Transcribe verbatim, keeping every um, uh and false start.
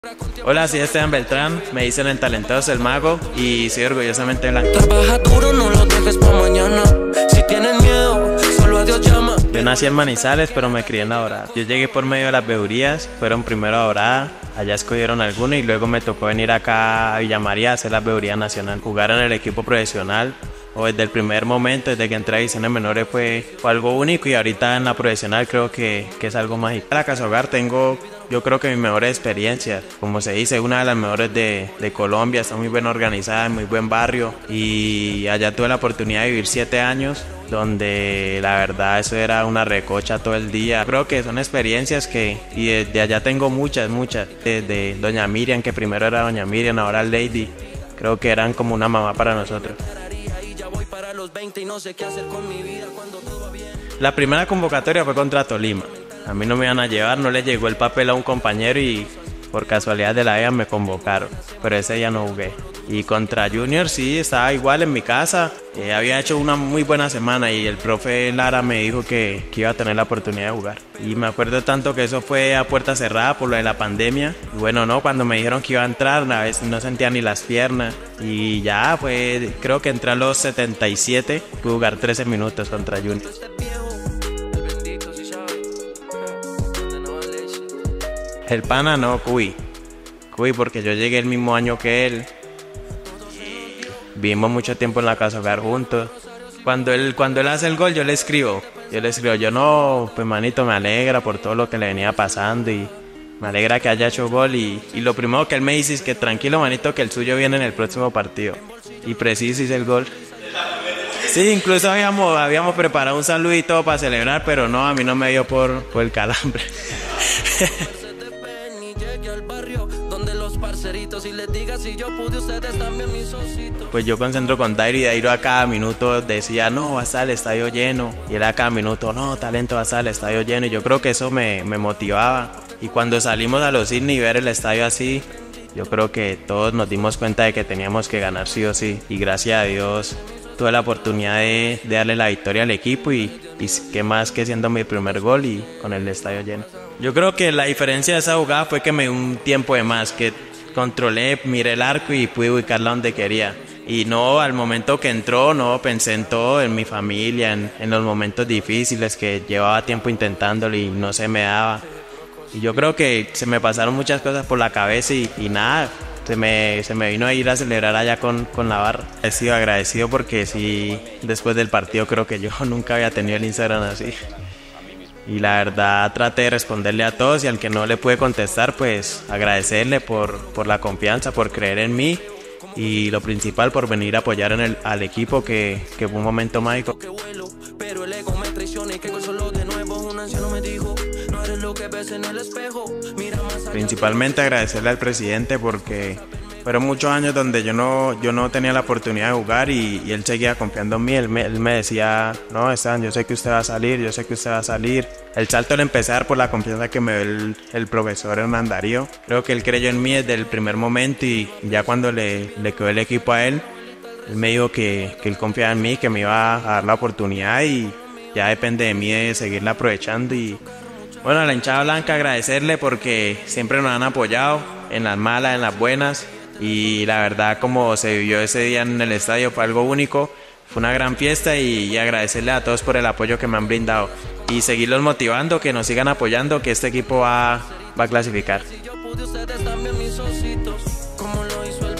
Hola, soy Esteban Beltrán, me dicen el talentoso, el mago, y soy orgullosamente blanco. Trabaja duro, no lo dejes pa' mañana. Si tienes miedo, solo a Dios llama. Yo nací en Manizales, pero me crié en La Dorada. Yo llegué por medio de las veedurías, fueron primero a Dorada, allá escogieron alguno y luego me tocó venir acá a Villa María a hacer la veeduría nacional, jugar en el equipo profesional. O desde el primer momento, desde que entré a divisiones menores fue, fue algo único, y ahorita en la profesional creo que, que es algo mágico. En la Casa Hogar tengo, yo creo que mis mejores experiencias, como se dice, una de las mejores de, de Colombia, está muy bien organizada, en muy buen barrio, y allá tuve la oportunidad de vivir siete años, donde la verdad eso era una recocha todo el día. Creo que son experiencias que, y desde allá tengo muchas, muchas, desde Doña Miriam, que primero era Doña Miriam, ahora Lady, creo que eran como una mamá para nosotros. La primera convocatoria fue contra Tolima. A mí no me iban a llevar, no le llegó el papel a un compañero y por casualidad de la vida me convocaron, pero ese día no jugué. Y contra Junior sí, estaba igual en mi casa, eh, había hecho una muy buena semana y el profe Lara me dijo que, que iba a tener la oportunidad de jugar. Y me acuerdo tanto que eso fue a puerta cerrada por lo de la pandemia. Y bueno, no, cuando me dijeron que iba a entrar, a veces no sentía ni las piernas. Y ya, pues creo que entré a los setenta y siete, pude jugar trece minutos contra Junior. El pana no, Cuy. Cuy, porque yo llegué el mismo año que él. Vivimos mucho tiempo en la Casa Hogar juntos. Cuando él, cuando él hace el gol, yo le escribo. Yo le escribo, yo no, pues manito, me alegra por todo lo que le venía pasando y me alegra que haya hecho gol. Y, y lo primero que él me dice es que tranquilo, manito, que el suyo viene en el próximo partido. Y preciso hice el gol. Sí, incluso habíamos, habíamos preparado un saludito para celebrar, pero no, a mí no me dio por, por el calambre. Pues yo concentro con Dairo y Dairo a cada minuto decía, no, va a estar el estadio lleno. Y él a cada minuto, no, talento, va a estar el estadio lleno. Y yo creo que eso me, me motivaba. Y cuando salimos a los Cisnes y ver el estadio así, yo creo que todos nos dimos cuenta de que teníamos que ganar sí o sí. Y gracias a Dios tuve la oportunidad de, de darle la victoria al equipo y, y qué más que siendo mi primer gol y con el estadio lleno. Yo creo que la diferencia de esa jugada fue que me dio un tiempo de más, que controlé, miré el arco y pude ubicarla donde quería. Y no, al momento que entró, no, pensé en todo, en mi familia, en, en los momentos difíciles que llevaba tiempo intentándolo y no se me daba. Y yo creo que se me pasaron muchas cosas por la cabeza y, y nada, se me, se me vino a ir a celebrar allá con, con la barra. He sido agradecido porque sí, después del partido creo que yo nunca había tenido el Instagram así. Y la verdad traté de responderle a todos y al que no le pude contestar, pues agradecerle por, por la confianza, por creer en mí y lo principal por venir a apoyar en el, al equipo, que, que fue un momento mágico. Principalmente agradecerle al presidente porque fueron muchos años donde yo no, yo no tenía la oportunidad de jugar y, y él seguía confiando en mí. Él me, él me decía, no, Esteban, yo sé que usted va a salir, yo sé que usted va a salir. El salto lo empecé a dar por la confianza que me dio el, el profesor Hernán Darío. Creo que él creyó en mí desde el primer momento y ya cuando le, le quedó el equipo a él, él me dijo que, que él confiaba en mí, que me iba a dar la oportunidad y ya depende de mí de seguirla aprovechando. Y bueno, a la hinchada blanca agradecerle porque siempre nos han apoyado en las malas, en las buenas. Y la verdad, como se vivió ese día en el estadio, fue algo único, fue una gran fiesta y, y agradecerle a todos por el apoyo que me han brindado y seguirlos motivando, que nos sigan apoyando, que este equipo va, va a clasificar.